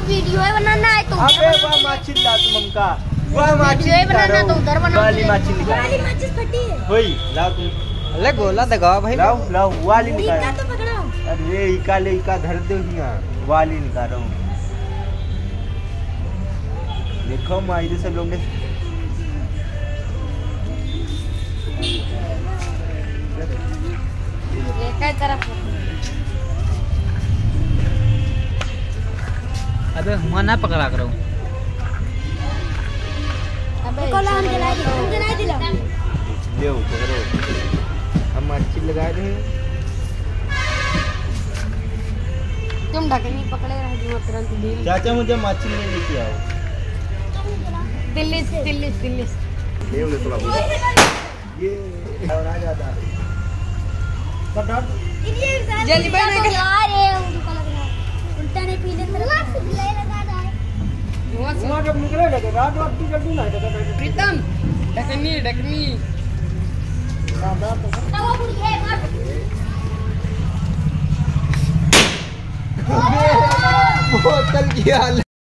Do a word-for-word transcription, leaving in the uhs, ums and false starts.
video है बनाना है तो अबे वह माछी ला तुम का वह माछी बनाना तो उधर बना वाली माछी निकाल वाली माचिस फटी है होई लाओ तुम अरे गोला दगाओ भाई लाओ लाओ वाली निकाल इका तो पकड़ो अरे इका ले इका धर दो यहाँ वाली निकाल रहा हूँ देखो मायरे सब लोग ने एक ही तरफ अबे हुआ ना पकड़ा करो अबे कोला हम जला दे हम जला दे ले पकड़ो हम मच्छी लगा रहे हैं तुम ढकनी पकड़े रह जो तुरंत ढील चाचा मुझे मच्छी ले लेके आओ दिल्ली से दिल्ली से दिल्ली से ले ले थोड़ा बहुत ये और आ जाता सब डाल जल्दी बना के यार ये उनको लग रहा है उल्टा नहीं पीले तरफ ले लगा रहा है वहां जब निकले लगे रात रात की जल्दी ना प्रीतम ढकनी ढकनी तवा बुढ़ी है मत बोतल की हाल